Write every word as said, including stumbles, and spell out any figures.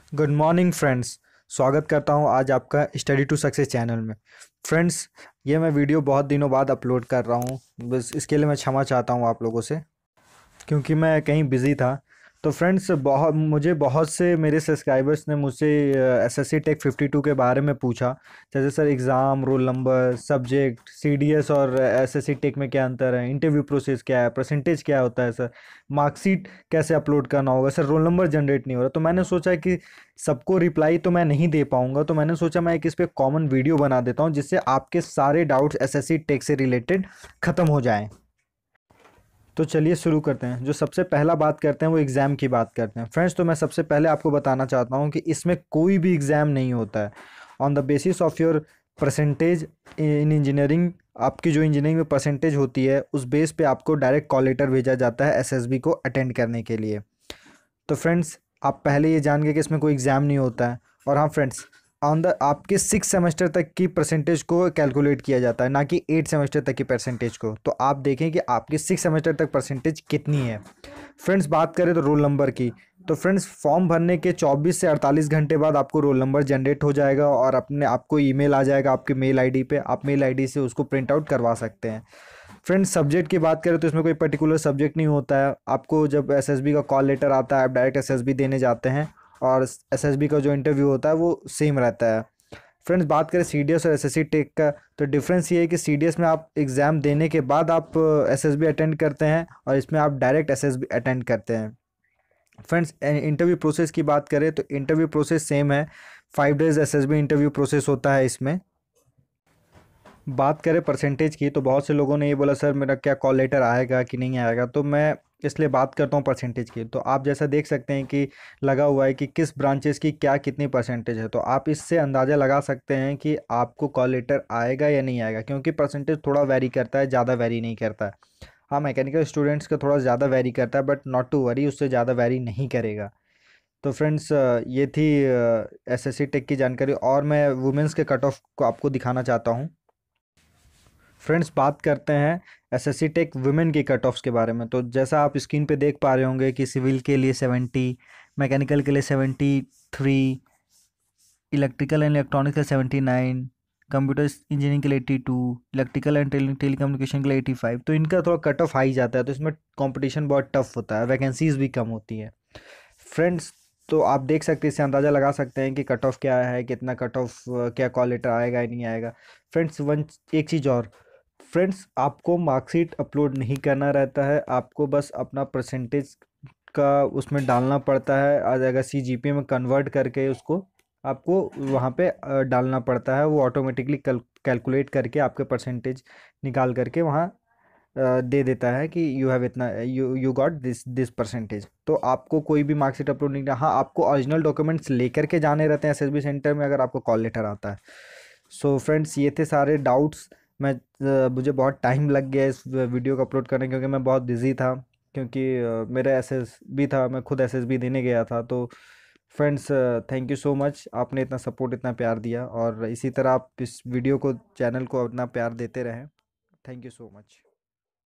Good morning friends. स्वागत करता हूं आज आपका स्टडी टू सक्सेस चैनल में। फ्रेंड्स, ये मैं वीडियो बहुत दिनों बाद अपलोड कर रहा हूं, बस इसके लिए मैं क्षमा चाहता हूं आप लोगों से, क्योंकि मैं कहीं बिज़ी था। तो फ्रेंड्स, बहुत मुझे बहुत से मेरे सब्सक्राइबर्स ने मुझसे एसएससी टेक फिफ्टी टू के बारे में पूछा, जैसे sir exam, roll number, subject, CDS और एसएससी टेक में क्या अंतर है, इंटरव्यू प्रोसेस क्या है, परसेंटेज क्या होता है सर, मार्कशीट कैसे अपलोड करना होगा सर, रोल नंबर जनरेट नहीं हो रहा। तो मैंने सोचा कि सबको रिप्लाई तो मैं नहीं दे पाऊंगा, तो मैंने सोचा मैं एक इस पर कॉमन वीडियो बना देता हूँ, जिससे आपके सारे डाउट्स एसएससी टेक से रिलेटेड ख़त्म हो जाएँ। तो चलिए शुरू करते हैं। जो सबसे पहला बात करते हैं वो एग्ज़ाम की बात करते हैं। फ्रेंड्स, तो मैं सबसे पहले आपको बताना चाहता हूँ कि इसमें कोई भी एग्ज़ाम नहीं होता है। On the basis of your percentage in engineering, आपकी जो इंजीनियरिंग में परसेंटेज होती है उस बेस पे आपको डायरेक्ट कॉल लेटर भेजा जाता है एसएसबी को अटेंड करने के लिए। तो फ्रेंड्स, आप पहले ये जान गए कि इसमें कोई एग्ज़ाम नहीं होता है। और हाँ फ्रेंड्स, ऑन द आपके सिक्स सेमेस्टर तक की परसेंटेज को कैलकुलेट किया जाता है, ना कि एट सेमेस्टर तक की परसेंटेज को। तो आप देखें कि आपकी सिक्स सेमेस्टर तक परसेंटेज कितनी है। फ्रेंड्स, बात करें तो रोल नंबर की, तो फ्रेंड्स फॉर्म भरने के चौबीस से अड़तालीस घंटे बाद आपको रोल नंबर जनरेट हो जाएगा और अपने आपको ईमेल आ जाएगा आपके मेल आईडी पे। आप मेल आईडी से उसको प्रिंट आउट करवा सकते हैं। फ्रेंड्स, सब्जेक्ट की बात करें तो इसमें कोई पर्टिकुलर सब्जेक्ट नहीं होता है। आपको जब एसएसबी का कॉल लेटर आता है, आप डायरेक्ट एसएसबी देने जाते हैं और एसएसबी का जो इंटरव्यू होता है वो सेम रहता है। फ्रेंड्स, बात करें सीडीएस और एसएससी टेक का, तो डिफरेंस ये है कि सीडीएस में आप एग्ज़ाम देने के बाद आप एसएसबी अटेंड करते हैं और इसमें आप डायरेक्ट एसएसबी अटेंड करते हैं। फ्रेंड्स, इंटरव्यू प्रोसेस की बात करें तो इंटरव्यू प्रोसेस सेम है। Five days SSB interview process होता है इसमें। बात करें परसेंटेज की, तो बहुत से लोगों ने ये बोला सर मेरा क्या कॉल लेटर आएगा कि नहीं आएगा, तो मैं इसलिए बात करता हूँ परसेंटेज की। तो आप जैसा देख सकते हैं कि लगा हुआ है कि किस ब्रांचेस की क्या कितनी परसेंटेज है, तो आप इससे अंदाज़ा लगा सकते हैं कि आपको कॉल लेटर आएगा या नहीं आएगा, क्योंकि परसेंटेज थोड़ा वेरी करता है, ज़्यादा वेरी नहीं करता है। हाँ, मैकेनिकल स्टूडेंट्स का थोड़ा ज़्यादा वेरी करता है, बट नॉट टू वरी, उससे ज़्यादा वेरी नहीं करेगा। तो फ्रेंड्स, ये थी एसएससी टेक की जानकारी, और मैं वुमेंस के कट ऑफ को आपको दिखाना चाहता हूँ। फ्रेंड्स, बात करते हैं एसएससी टेक वुमेन की कट ऑफ्स के बारे में। तो जैसा आप स्क्रीन पे देख पा रहे होंगे कि सिविल के लिए सेवेंटी, मैकेनिकल के लिए seventy three, electrical and electronics के लिए सेवेंटी नाइन, कंप्यूटर इंजीनियरिंग के लिए eighty two, electrical and telecommunication के लिए एटी फाइव। तो इनका थोड़ा कट ऑफ हाई जाता है, तो इसमें कंपटीशन बहुत टफ होता है, वैकेंसीज भी कम होती है। फ्रेंड्स, तो आप देख सकते हैं, इससे अंदाज़ा लगा सकते हैं कि कट ऑफ क्या है, कितना कट ऑफ, क्या कॉल लेटर आएगा या नहीं आएगा। फ्रेंड्स, वन एक चीज़ और, फ्रेंड्स आपको मार्कशीट अपलोड नहीं करना रहता है, आपको बस अपना परसेंटेज का उसमें डालना पड़ता है। आज अगर सी जी पी में कन्वर्ट करके उसको आपको वहाँ पे अ, डालना पड़ता है, वो ऑटोमेटिकली कैलकुलेट करके आपके परसेंटेज निकाल करके वहाँ अ, दे देता है कि यू हैव इतना, you you got this this percentage. तो आपको कोई भी मार्कशीट अपलोड नहीं, हाँ आपको ओरिजिनल डॉक्यूमेंट्स लेकर के जाने रहते हैं एसएसबी सेंटर में अगर आपको कॉल लेटर आता है। सो फ्रेंड्स, ये थे सारे डाउट्स। मैं अ, मुझे बहुत टाइम लग गया इस वीडियो को अपलोड करने, क्योंकि मैं बहुत बिज़ी था, क्योंकि अ, मेरा एसएसबी था, मैं खुद एसएसबी देने गया था। तो friends, thank you so much, आपने इतना सपोर्ट, इतना प्यार दिया, और इसी तरह आप इस वीडियो को, चैनल को अपना प्यार देते रहें। Thank you so much.